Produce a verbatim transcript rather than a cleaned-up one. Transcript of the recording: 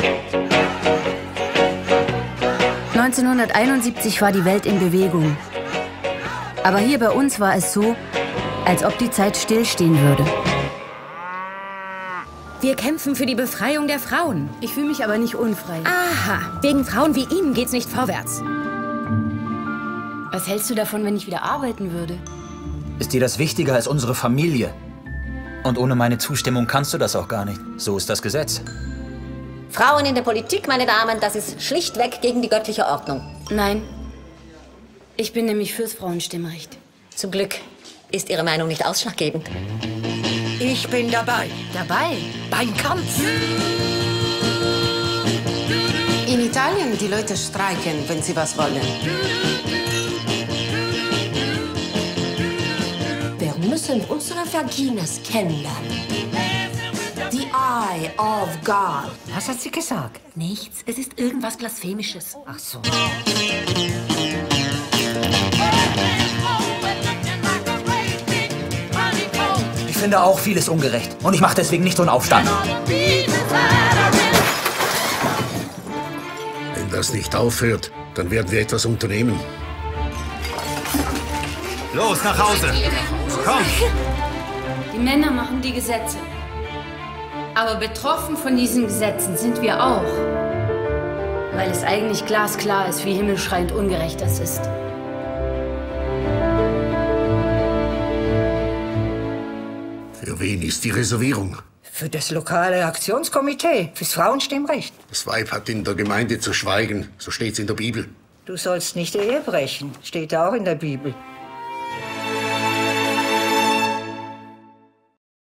neunzehnhunderteinundsiebzig war die Welt in Bewegung. Aber hier bei uns war es so, als ob die Zeit stillstehen würde. Wir kämpfen für die Befreiung der Frauen. Ich fühle mich aber nicht unfrei. Aha, wegen Frauen wie Ihnen geht's nicht vorwärts. Was hältst du davon, wenn ich wieder arbeiten würde? Ist dir das wichtiger als unsere Familie? Und ohne meine Zustimmung kannst du das auch gar nicht. So ist das Gesetz. Frauen in der Politik, meine Damen, das ist schlichtweg gegen die göttliche Ordnung. Nein. Ich bin nämlich fürs Frauenstimmrecht. Zum Glück ist Ihre Meinung nicht ausschlaggebend. Ich bin dabei. Dabei? Beim Kampf. In Italien, die Leute streiken, wenn sie was wollen. Wir müssen unsere Vaginas kennenlernen. The Eye of God. Was hat sie gesagt? Nichts, es ist irgendwas Blasphemisches. Ach so. Ich finde auch vieles ungerecht. Und ich mache deswegen nicht so einen Aufstand. Wenn das nicht aufhört, dann werden wir etwas unternehmen. Los, nach Hause! Komm! Die Männer machen die Gesetze. Aber betroffen von diesen Gesetzen sind wir auch. Weil es eigentlich glasklar ist, wie himmelschreiend ungerecht das ist. Für wen ist die Reservierung? Für das lokale Aktionskomitee, fürs Frauenstimmrecht. Das Weib hat in der Gemeinde zu schweigen, so steht's in der Bibel. Du sollst nicht Ehe brechen, steht auch in der Bibel.